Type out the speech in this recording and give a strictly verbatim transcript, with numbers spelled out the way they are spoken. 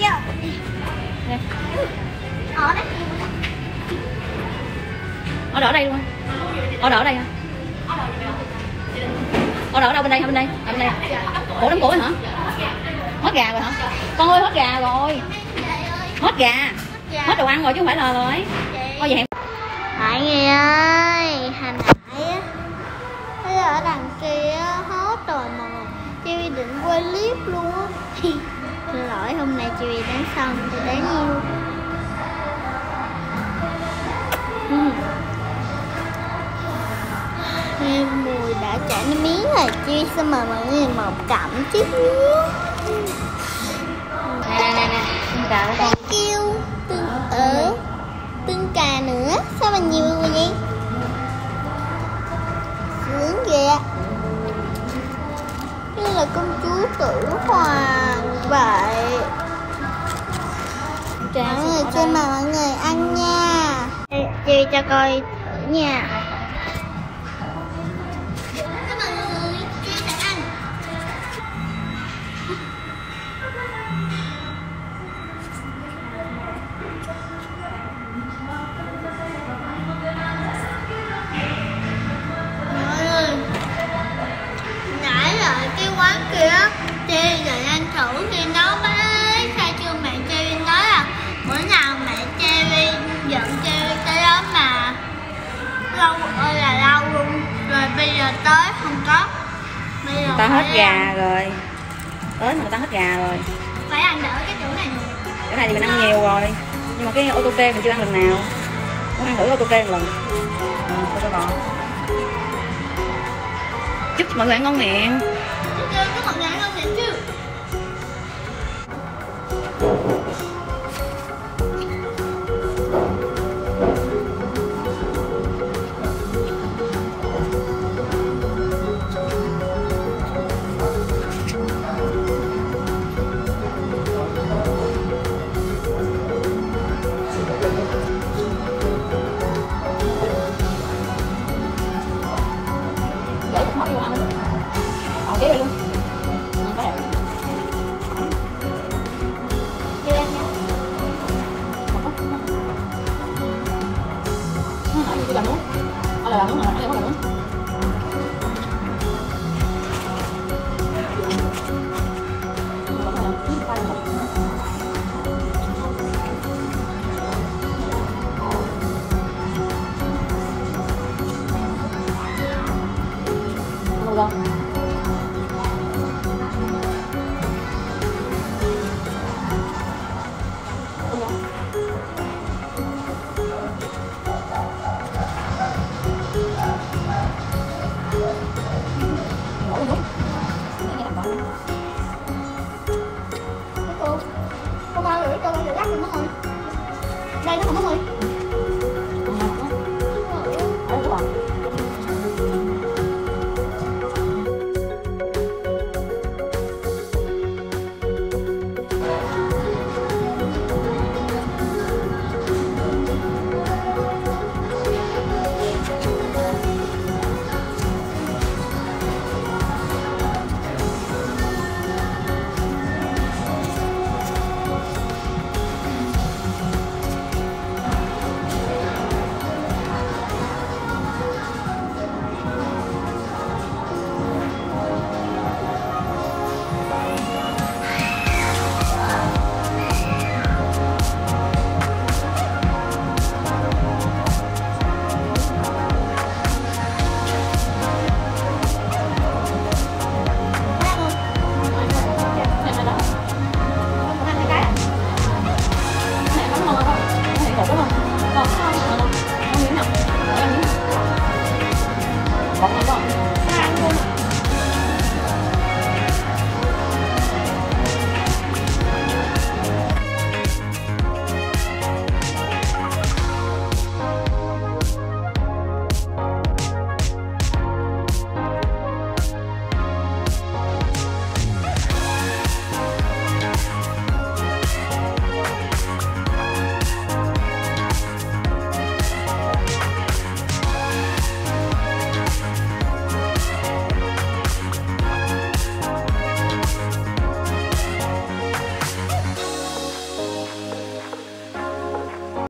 chưa? Ở đây. Order ở đây luôn. Order ở đây hả? Order ở đâu? Bên đây hả? Bên đây? À, bên đây. Ủa đám củi hả? Hết gà rồi hả? Con ơi hết gà rồi. Hết gà. Hết đồ ăn rồi chứ không phải là rồi. Thôi vậy hẹn. Mọi người ơi, hồi nãy á, thấy ở đằng kia hết rồi mà Chi định quay clip luôn á. Xin lỗi, hôm nay Chi đánh xong thì đáng yêu. Nghe mùi đã chảy nước miếng rồi. Chi xin mời mọi người một cọng chiếc miếng. Nè nè nè nè. Cà đó con. Kêu tương ở tương cà nữa. Sao mà nhiều người vậy? Sướng kìa. Như là công chúa Tử Hoàng vậy. Mọi người xin mời mọi người ăn nha. Chị cho coi thử nha. Cảm ơn mọi người, chị sẽ ăn. Mọi người, nãy lại cái quán kia Chi định ăn thử khi nấu mấy khai trương mẹ Chi nói là bữa nào mẹ Chi dẫn Chi tới đó mà lâu ơi là lâu luôn, rồi bây giờ tới không có. Bây giờ Người ta hết gà ăn. rồi. Tới mà người ta hết gà rồi. Phải ăn đỡ cái chỗ này nữa. Cái này thì mình ăn nhiều rồi. Nhưng mà cái ô tô kê mình chưa ăn lần nào. Muốn ăn thử ô tô kê một lần. Ừ, cho bò. Chúc mọi người ăn ngon miệng. Chúc mọi người ăn ngon miệng chứ. Để cũng hỏi vô ăn. Còn kế luôn. Ừ, có đẹp. Chưa ăn nha. Nó hỏi gì làm nữa. Ở là làm nữa mà, ở đây có làm nữa. Không không? Cô, cô bao rồi, cô bao rồi lắc luôn mất rồi. Đây nó không mất rồi.